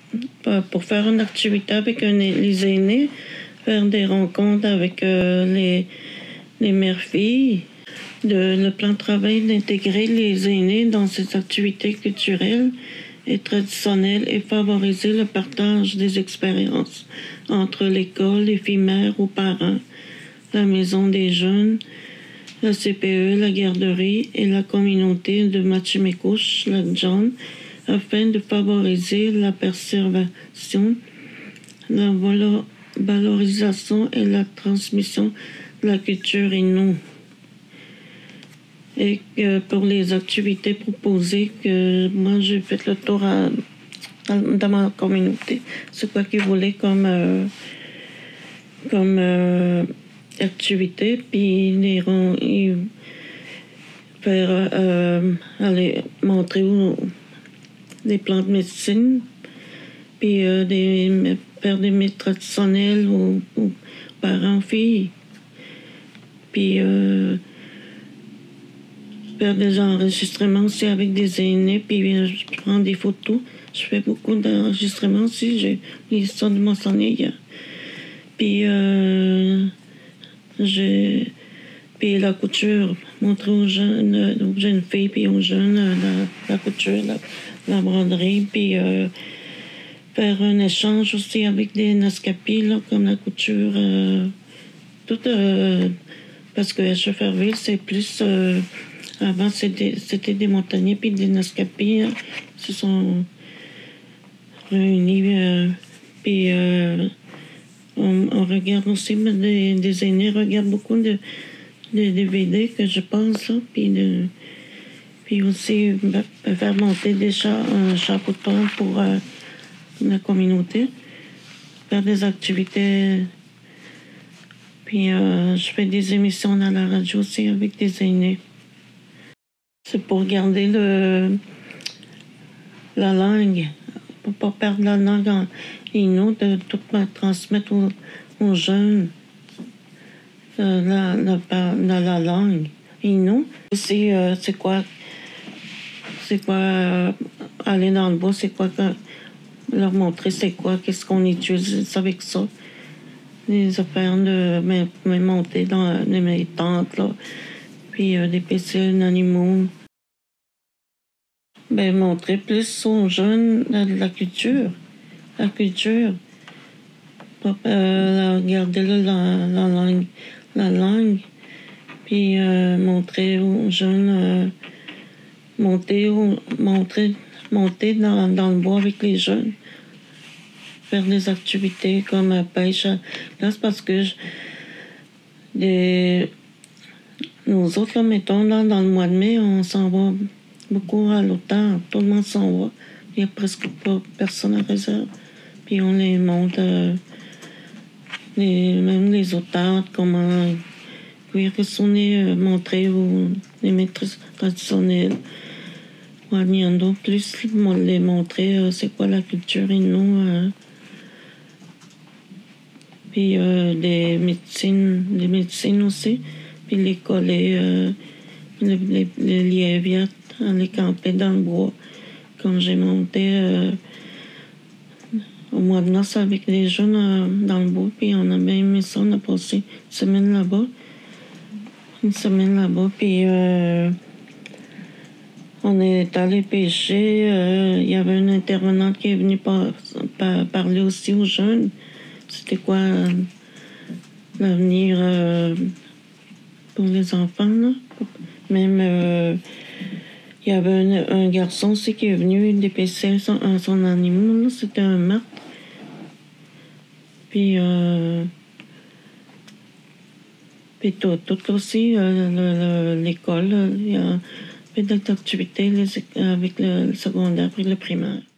pour faire une activité avec les aînés, faire des rencontres avec les mères-filles. Le plan de travail d'intégrer les aînés dans ces activités culturelles et traditionnelles et favoriser le partage des expériences entre l'école, les filles-mères aux parents, la maison des jeunes, la CPE, la garderie et la communauté de Machimekouche, la John, afin de favoriser la préservation, la valorisation et la transmission de la culture Innu. Et pour les activités proposées, que moi j'ai fait le tour dans ma communauté. C'est quoi qu'ils voulaient comme activité, puis ils faire aller montrer des plantes de médecine, puis faire des mythes traditionnels aux parents filles, puis faire des enregistrements aussi avec des aînés, puis je prends des photos. Je fais beaucoup d'enregistrements aussi. J'ai l'histoire de mentionner hier. Puis puis la couture, montrer aux jeunes filles, puis aux jeunes la couture, la broderie, puis faire un échange aussi avec des Naskapis, là, comme la couture, tout, parce que à Cheferville, c'est plus... avant, c'était des montagnais, puis des Naskapis se sont réunis, puis on regarde aussi, des aînés regardent beaucoup de DVD que je pense, puis aussi faire monter un chapeauton pour la communauté, faire des activités, puis je fais des émissions dans la radio aussi avec des aînés. C'est pour garder la langue, pour pas perdre la langue en Innu, de tout transmettre aux jeunes la langue Innu. Aussi, c'est quoi aller dans le bois, c'est quoi leur montrer c'est quoi, qu'est-ce qu'on utilise avec ça. Les affaires de monter dans mes tentes, là, puis des PC d'animaux. Ben, montrer plus aux jeunes la culture. La culture. Garder la langue. Puis montrer aux jeunes, monter dans le bois avec les jeunes. Faire des activités comme la pêche à glace, parce que nous autres, là, mettons, là, dans le mois de mai, on s'en va beaucoup à l'automne. Tout le monde s'en va. Il n'y a presque pas personne à réserve. Puis on les monte, même les auteurs, comment cuire sonner, montrer les maîtres traditionnels. Wanyando, plus les montrer c'est quoi la culture Innu. Puis des médecines aussi. Puis les coller, les lièvres, les camper dans le bois. Comme j'ai monté au mois de mars avec les jeunes dans le bois, puis on a bien aimé ça. On a passé une semaine là-bas, puis on est allé pêcher. Il y avait une intervenante qui est venue parler aussi aux jeunes. C'était quoi l'avenir pour les enfants, là? Même, il y avait un garçon aussi qui est venu dépecer son animal. C'était un martre. Puis tout aussi, l'école, il y a fait des activités avec le secondaire et le primaire.